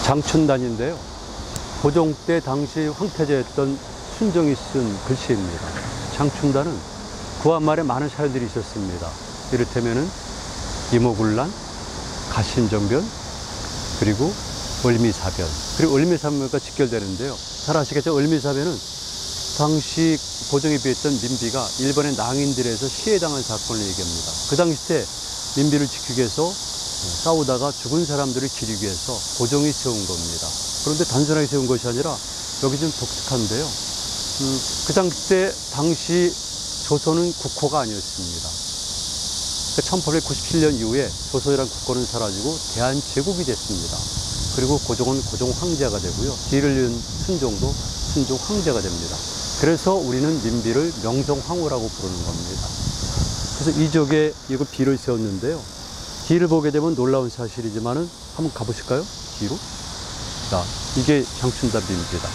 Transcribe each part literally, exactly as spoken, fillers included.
장춘단인데요. 고종 때 당시 황태자였던 순종이 쓴 글씨입니다. 장춘단은 구한말에 많은 사연들이 있었습니다. 이를테면은 이모군란, 가신정변, 그리고 을미사변, 그리고 을미사변과 직결되는데요. 잘 아시겠죠? 을미사변은 당시 고종에 비했던 민비가 일본의 낭인들에서 시해당한 사건을 얘기합니다. 그 당시 때 민비를 지키기 위해서 싸우다가 죽은 사람들을 기리기 위해서 고종이 세운 겁니다. 그런데 단순하게 세운 것이 아니라 여기 좀 독특한데요. 음, 그 당시 때 당시 조선은 국호가 아니었습니다. 천팔백구십칠 년 이후에 조선이란 국호는 사라지고 대한제국이 됐습니다. 그리고 고종은 고종 황제가 되고요. 뒤를 이은 순종도 순종 황제가 됩니다. 그래서 우리는 민비를 명성황후라고 부르는 겁니다. 그래서 이쪽에 이거 비를 세웠는데요. 뒤를 보게 되면 놀라운 사실이지만은 한번 가보실까요? 뒤로. 자, 이게 장춘단 비입니다.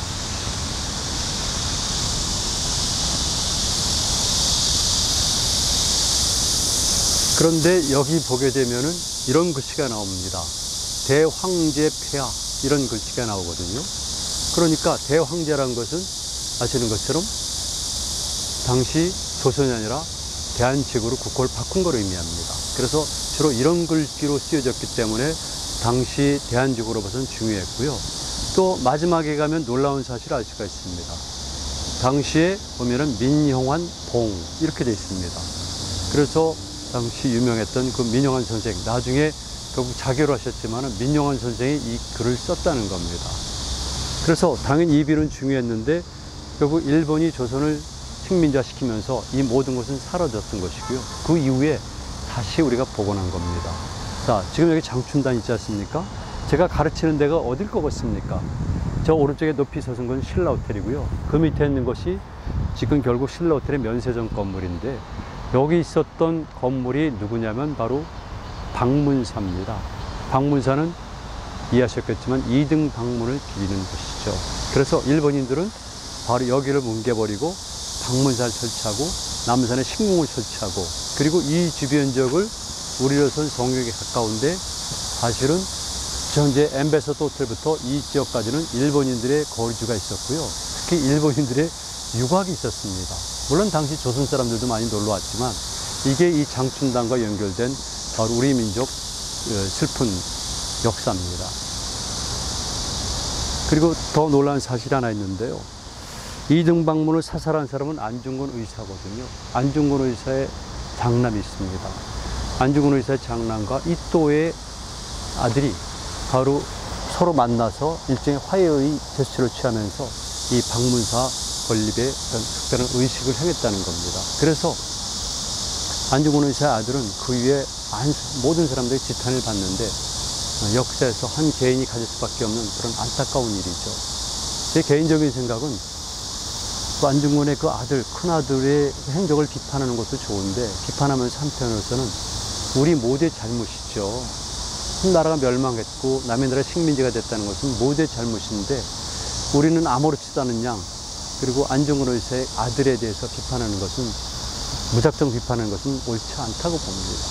그런데 여기 보게 되면은 이런 글씨가 나옵니다. 대황제 폐하, 이런 글씨가 나오거든요. 그러니까 대황제라는 것은 아시는 것처럼 당시 조선이 아니라 대한제국으로 국호를 바꾼 걸 의미합니다. 그래서 주로 이런 글씨로 쓰여졌기 때문에 당시 대한제국으로 봐서는 중요했고요. 또 마지막에 가면 놀라운 사실을 알 수가 있습니다. 당시에 보면은 민형환 봉 이렇게 되어 있습니다. 그래서 당시 유명했던 그 민형환 선생, 나중에 결국 자결을 하셨지만 민형환 선생이 이 글을 썼다는 겁니다. 그래서 당연히 이 비는 중요했는데 결국 일본이 조선을 식민자시키면서 이 모든 것은 사라졌던 것이고요. 그 이후에 다시 우리가 복원한 겁니다. 자, 지금 여기 장춘단 있지 않습니까? 제가 가르치는 데가 어딜 것 같습니까? 저 오른쪽에 높이 솟은 건 신라호텔이고요. 그 밑에 있는 것이 지금 결국 신라호텔의 면세점 건물인데, 여기 있었던 건물이 누구냐면 바로 방문사입니다. 방문사는 이해하셨겠지만 이 등 방문을 비비는 곳이죠. 그래서 일본인들은 바로 여기를 뭉개버리고 방문사를 설치하고 남산에 식문을 설치하고, 그리고 이 주변 지역을 우리로선 성역에 가까운데 사실은 현재 엠베서더 호텔부터 이 지역까지는 일본인들의 거주가 있었고요. 특히 일본인들의 유곽이 있었습니다. 물론 당시 조선 사람들도 많이 놀러 왔지만 이게 이 장춘단과 연결된 바로 우리 민족 슬픈 역사입니다. 그리고 더 놀라운 사실이 하나 있는데요. 이 등 방문을 사살한 사람은 안중근 의사거든요. 안중근 의사의 장남이 있습니다. 안중근 의사의 장남과 이또의 아들이 바로 서로 만나서 일종의 화해의 제스처를 취하면서 이 방문사 건립에 어떤 특별한 의식을 행했다는 겁니다. 그래서 안중근 의사의 아들은 그 위에 모든 사람들이 지탄을 받는데 역사에서 한 개인이 가질 수밖에 없는 그런 안타까운 일이죠. 제 개인적인 생각은 그 안중근의 그 아들, 큰아들의 행적을 비판하는 것도 좋은데, 비판하면서 한편으로서는 우리 모두의 잘못이죠. 한 나라가 멸망했고 남의 나라의 식민지가 됐다는 것은 모두의 잘못인데, 우리는 아무렇지도 않은 양, 그리고 안중근 의사의 아들에 대해서 비판하는 것은, 무작정 비판하는 것은 옳지 않다고 봅니다.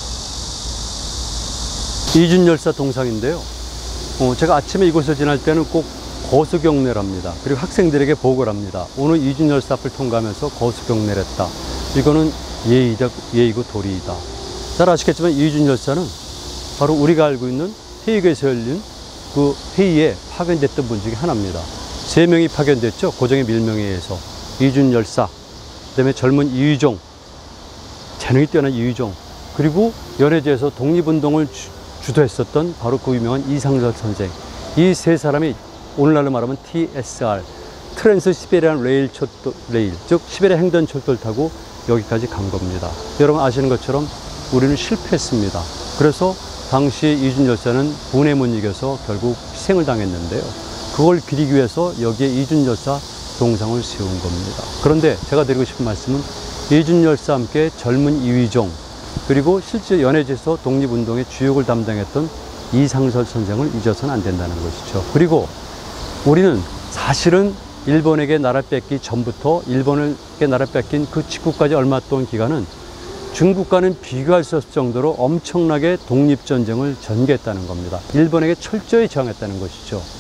이준열사 동상인데요. 어, 제가 아침에 이곳을 지날 때는 꼭 거수경례를 합니다. 그리고 학생들에게 보고를 합니다. 오늘 이준열사 앞을 통과하면서 거수경례를 했다. 이거는 예의적, 예의고 도리이다. 잘 아시겠지만 이준열사는 바로 우리가 알고 있는 회의교에서 열린 그 회의에 파견됐던 분 중에 하나입니다. 세 명이 파견됐죠. 고종의 밀명에 의해서. 이준열사, 그 다음에 젊은 이의종, 재능이 뛰어난 이의종, 그리고 연해지에서 독립운동을 주, 주도했었던 바로 그 유명한 이상철 선생. 이 세 사람이 오늘날로 말하면 티 에스 알, 트랜스 시베리안 레일 철도, 레일, 즉 시베리아 행전 철도를 타고 여기까지 간 겁니다. 여러분 아시는 것처럼 우리는 실패했습니다. 그래서 당시 이준열사는 분에 못 이겨서 결국 희생을 당했는데요. 그걸 기리기 위해서 여기에 이준열사 동상을 세운 겁니다. 그런데 제가 드리고 싶은 말씀은 이준열사와 함께 젊은 이의종, 그리고 실제 연해지에서 독립운동의 주역을 담당했던 이상설 선생을 잊어서는 안 된다는 것이죠. 그리고 우리는 사실은 일본에게 나라 뺏기 전부터 일본에게 나라 뺏긴 그 직후까지 얼마 동안 기간은 중국과는 비교할 수 없을 정도로 엄청나게 독립전쟁을 전개했다는 겁니다. 일본에게 철저히 저항했다는 것이죠.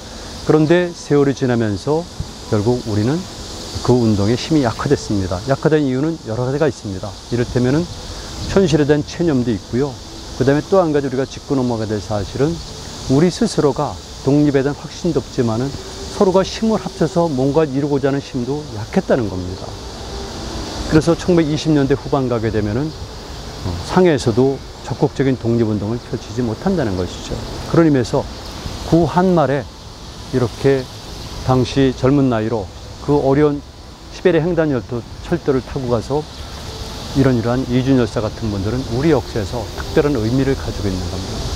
그런데 세월이 지나면서 결국 우리는 그 운동의 힘이 약화됐습니다. 약화된 이유는 여러 가지가 있습니다. 이를테면은 촌실에 대한 체념도 있고요. 그 다음에 또 한 가지 우리가 짚고 넘어가야 될 사실은 우리 스스로가 독립에 대한 확신도 없지만은 서로가 힘을 합쳐서 뭔가 이루고자 하는 힘도 약했다는 겁니다. 그래서 천구백이십 년대 후반 가게 되면은 상해에서도 적극적인 독립운동을 펼치지 못한다는 것이죠. 그런 의미에서 구한말에 이렇게 당시 젊은 나이로 그 어려운 시베리아 횡단열도 철도를 타고 가서 이런 이러한 이준 열사 같은 분들은 우리 역사에서 특별한 의미를 가지고 있는 겁니다.